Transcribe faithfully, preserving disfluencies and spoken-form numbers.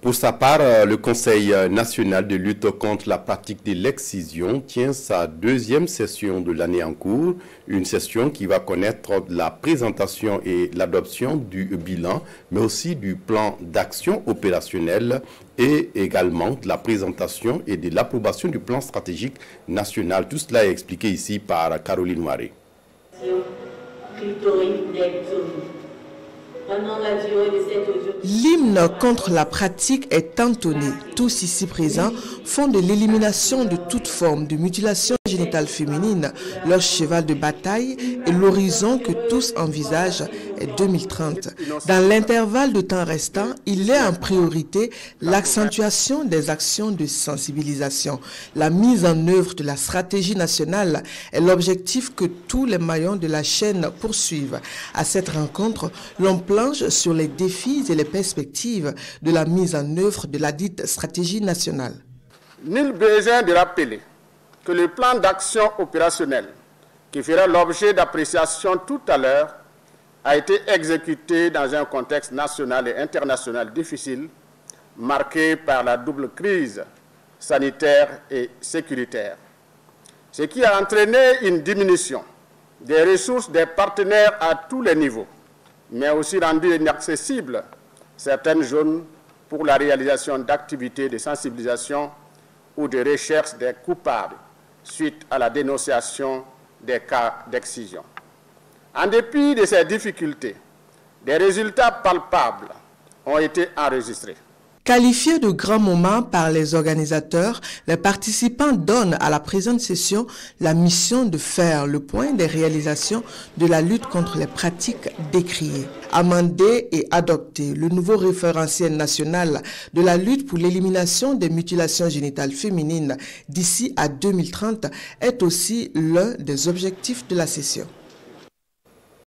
Pour sa part, le Conseil national de lutte contre la pratique de l'excision tient sa deuxième session de l'année en cours, une session qui va connaître la présentation et l'adoption du bilan, mais aussi du plan d'action opérationnel et également de la présentation et de l'approbation du plan stratégique national. Tout cela est expliqué ici par Caroline Moiré. L'hymne contre la pratique est entonné. Tous ici présents font de l'élimination de toute forme de mutilation génitale féminine leur cheval de bataille et l'horizon que tous envisagent est deux mille trente. Dans l'intervalle de temps restant, il est en priorité l'accentuation des actions de sensibilisation. La mise en œuvre de la stratégie nationale est l'objectif que tous les maillons de la chaîne poursuivent. À cette rencontre, l'on planche sur les défis et les perspectives de la mise en œuvre de la dite stratégie nationale. Nul besoin de rappeler que le plan d'action opérationnel, qui fera l'objet d'appréciation tout à l'heure, a été exécuté dans un contexte national et international difficile, marqué par la double crise sanitaire et sécuritaire, ce qui a entraîné une diminution des ressources des partenaires à tous les niveaux, mais aussi rendu inaccessibles certaines zones pour la réalisation d'activités de sensibilisation ou de recherche des coupables suite à la dénonciation des cas d'excision. En dépit de ces difficultés, des résultats palpables ont été enregistrés. Qualifiés de grands moments par les organisateurs, les participants donnent à la présente session la mission de faire le point des réalisations de la lutte contre les pratiques décriées. Amender et adopter le nouveau référentiel national de la lutte pour l'élimination des mutilations génitales féminines d'ici à deux mille trente est aussi l'un des objectifs de la session.